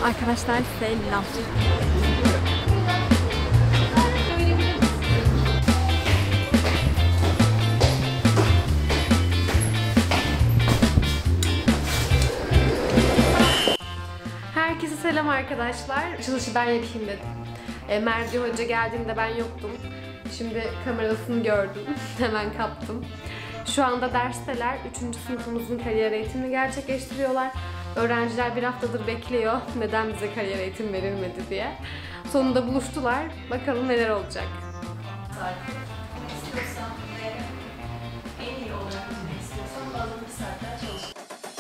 Arkadaşlar selam. Herkese selam arkadaşlar. Açılışı ben yapayım dedim. Merdi Hoca geldiğinde ben yoktum. Şimdi kamerasını gördüm. Hemen kaptım. Şu anda dersteler. 3. sınıfımızın kariyer eğitimini gerçekleştiriyorlar. Öğrenciler bir haftadır bekliyor. Neden bize kariyer eğitim verilmedi diye. Sonunda buluştular. Bakalım neler olacak. İstiyorsan ve en iyi olarak gitmek istiyorsan bazen bir saatler çalış.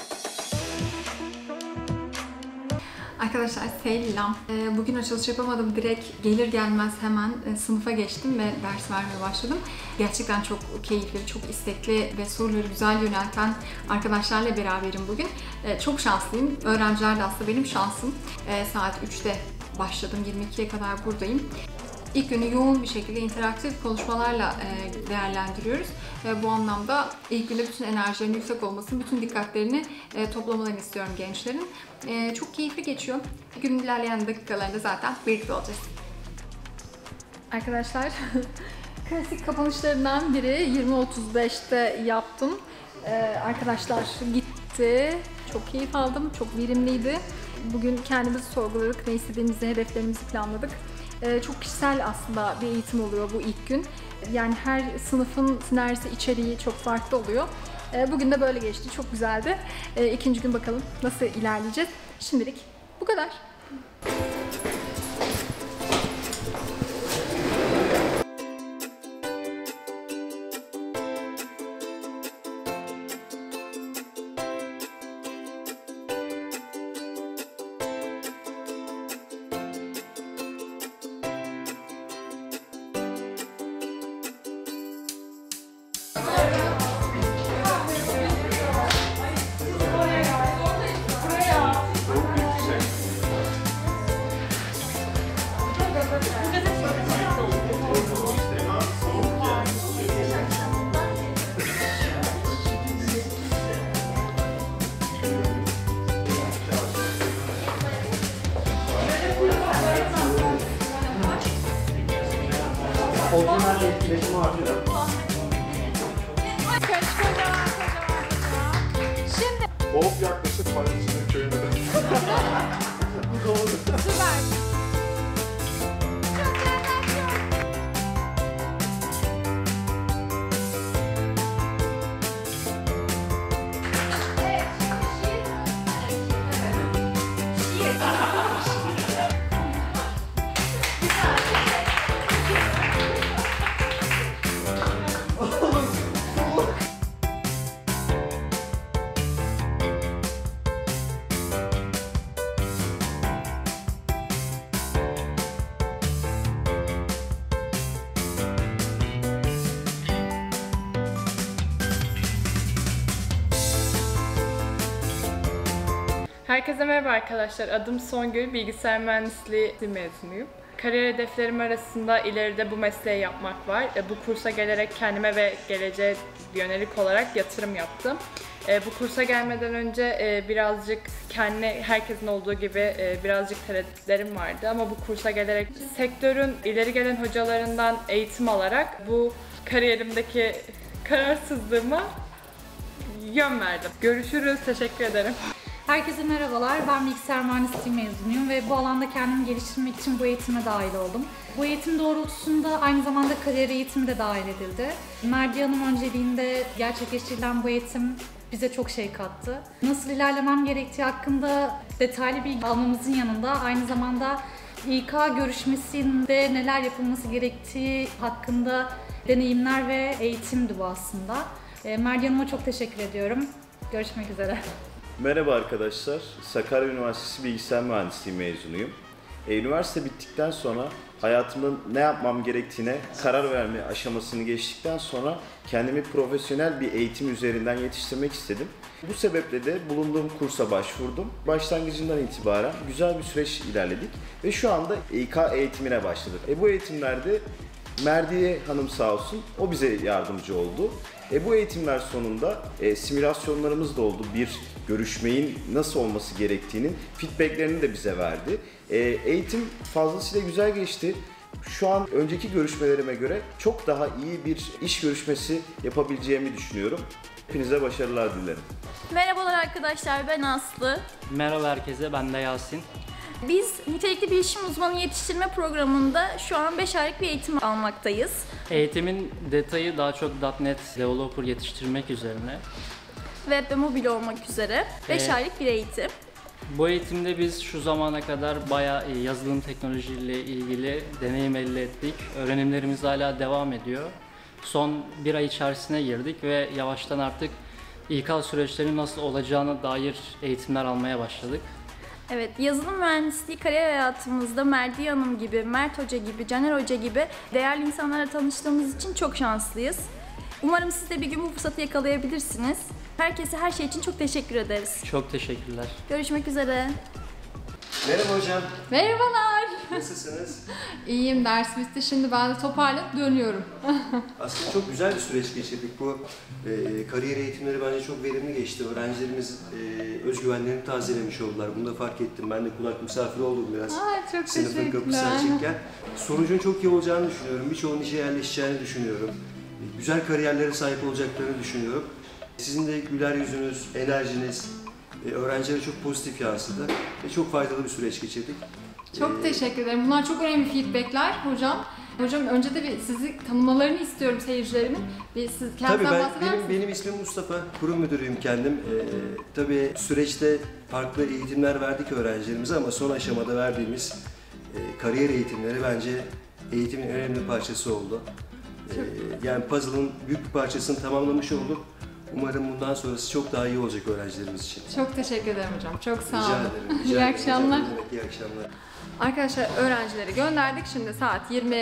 Arkadaşlar selam. Bugün açılış yapamadım. Direkt gelir gelmez hemen sınıfa geçtim ve ders vermeye başladım. Gerçekten çok keyifli, çok istekli ve soruları güzel yönelten arkadaşlarla beraberim bugün. Çok şanslıyım. Öğrenciler de aslında benim şansım. Saat 3'te başladım. 22'ye kadar buradayım. İlk günü yoğun bir şekilde interaktif konuşmalarla değerlendiriyoruz. Bu anlamda ilk günde bütün enerjilerinin yüksek olmasını, bütün dikkatlerini toplamalarını istiyorum gençlerin. Çok keyifli geçiyor. Günün ilerleyen dakikalarında zaten birlikte olacağız. Arkadaşlar, klasik kapanışlarından biri 20.35'te yaptım. Arkadaşlar gitti. Çok keyif aldım. Çok verimliydi. Bugün kendimizi sorguladık. Ne istediğimizi, hedeflerimizi planladık. Çok kişisel aslında bir eğitim oluyor bu ilk gün. Yani her sınıfın sinerjisi, içeriği çok farklı oluyor. Bugün de böyle geçti. Çok güzeldi. İkinci gün bakalım nasıl ilerleyeceğiz. Şimdilik bu kadar. Orijinal etkileşimi artıyor. Şimdi. Boğuk yaklaşık Paris'in köyünde. Doğru. Süper. Herkese merhaba arkadaşlar. Adım Songül, bilgisayar mühendisliği mezunuyum. Kariyer hedeflerim arasında ileride bu mesleği yapmak var. Bu kursa gelerek kendime ve geleceğe yönelik olarak yatırım yaptım. Bu kursa gelmeden önce birazcık herkesin olduğu gibi birazcık tereddütlerim vardı. Ama bu kursa gelerek sektörün ileri gelen hocalarından eğitim alarak bu kariyerimdeki kararsızlığıma yön verdim. Görüşürüz, teşekkür ederim. Herkese merhabalar, ben bilgisayar mühendisliği mezunuyum ve bu alanda kendimi geliştirmek için bu eğitime dahil oldum. Bu eğitim doğrultusunda aynı zamanda kariyer eğitimi de dahil edildi. Merdi Hanım önceliğinde gerçekleştirilen bu eğitim bize çok şey kattı. Nasıl ilerlemem gerektiği hakkında detaylı bilgi almamızın yanında aynı zamanda İK görüşmesinde neler yapılması gerektiği hakkında deneyimler ve eğitimdi bu aslında. Merdi Hanım'a çok teşekkür ediyorum. Görüşmek üzere. Merhaba arkadaşlar, Sakarya Üniversitesi Bilgisayar Mühendisliği mezunuyum. Üniversite bittikten sonra hayatımda ne yapmam gerektiğine karar verme aşamasını geçtikten sonra kendimi profesyonel bir eğitim üzerinden yetiştirmek istedim. Bu sebeple de bulunduğum kursa başvurdum. Başlangıcından itibaren güzel bir süreç ilerledik ve şu anda İK eğitimine başladık. Bu eğitimlerde Merdiye Hanım sağ olsun, o bize yardımcı oldu. Bu eğitimler sonunda simülasyonlarımız da oldu. Bir görüşmeyin nasıl olması gerektiğinin feedbacklerini de bize verdi. Eğitim fazlasıyla güzel geçti. Şu an önceki görüşmelerime göre çok daha iyi bir iş görüşmesi yapabileceğimi düşünüyorum. Hepinize başarılar dilerim. Merhabalar arkadaşlar, ben Aslı. Merhaba herkese, ben de Yasin. Biz nitelikli bilişim uzmanı yetiştirme programında şu an 5 aylık bir eğitim almaktayız. Eğitimin detayı daha çok .NET Developer yetiştirmek üzerine. Web ve mobil olmak üzere 5 aylık bir eğitim. Bu eğitimde biz şu zamana kadar bayağı yazılım teknolojiyle ilgili deneyim elde ettik. Öğrenimlerimiz hala devam ediyor. Son bir ay içerisine girdik ve yavaştan artık İK süreçlerinin nasıl olacağına dair eğitimler almaya başladık. Evet, yazılım mühendisliği kariyer hayatımızda Merdiye Hanım gibi, Mert Hoca gibi, Caner Hoca gibi değerli insanlarla tanıştığımız için çok şanslıyız. Umarım siz de bir gün bu fırsatı yakalayabilirsiniz. Herkese her şey için çok teşekkür ederiz. Çok teşekkürler. Görüşmek üzere. Merhaba hocam. Merhabalar. Nasılsınız? İyiyim, ders bitti. Şimdi ben de toparlanıp dönüyorum. Aslında çok güzel bir süreç geçirdik. Bu kariyer eğitimleri bence çok verimli geçti. Öğrencilerimiz özgüvenlerini tazelemiş oldular. Bunu da fark ettim. Ben de kulak misafiri oldum biraz. Çok Sınıfın kapısı açıkken. Sonucun çok iyi olacağını düşünüyorum. Birçoğunun işe yerleşeceğini düşünüyorum. Güzel kariyerlere sahip olacaklarını düşünüyorum. Sizin de güler yüzünüz, enerjiniz öğrencilere çok pozitif yansıdı ve çok faydalı bir süreç geçirdik. Çok teşekkür ederim. Bunlar çok önemli feedbackler hocam. Hocam önce de bir sizi tanımalarını istiyorum seyircilerimin. Bir siz Tabii kendinizden bahseder misiniz? benim ismim Mustafa, kurum müdürüyüm kendim. Tabii süreçte farklı eğitimler verdik öğrencilerimize ama son aşamada verdiğimiz kariyer eğitimleri bence eğitimin en önemli parçası oldu. Yani puzzle'ın büyük bir parçasını tamamlamış olduk. Umarım bundan sonrası çok daha iyi olacak öğrencilerimiz için. Çok teşekkür ederim hocam. Çok sağ olun. Rica ederim. İyi akşamlar. İyi akşamlar. Arkadaşlar öğrencileri gönderdik. Şimdi saat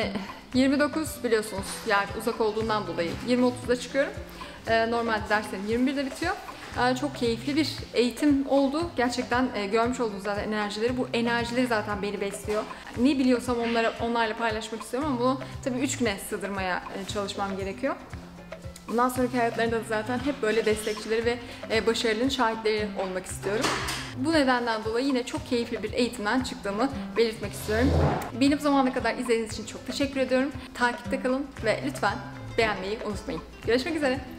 29 biliyorsunuz. Yani uzak olduğundan dolayı 20.30'da çıkıyorum. Normalde derslerim 21'de bitiyor. Çok keyifli bir eğitim oldu. Gerçekten görmüş olduğunuz zaten enerjileri. Bu enerjileri zaten beni besliyor. Ne biliyorsam onlarla paylaşmak istiyorum ama bunu tabii 3 güne sığdırmaya çalışmam gerekiyor. Bundan sonraki hayatlarında da zaten hep böyle destekçileri ve başarıların şahitleri olmak istiyorum. Bu nedenden dolayı yine çok keyifli bir eğitimden çıktığımı belirtmek istiyorum. Beni bu zamana kadar izlediğiniz için çok teşekkür ediyorum. Takipte kalın ve lütfen beğenmeyi unutmayın. Görüşmek üzere.